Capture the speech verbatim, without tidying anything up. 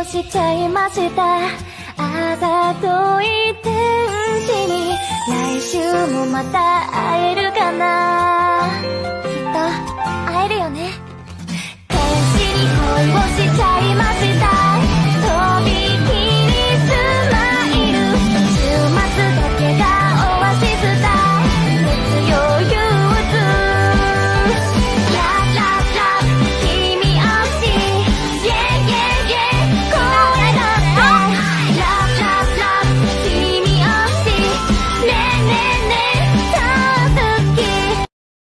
しちゃいました。あざとい天使に来週もまた会えるか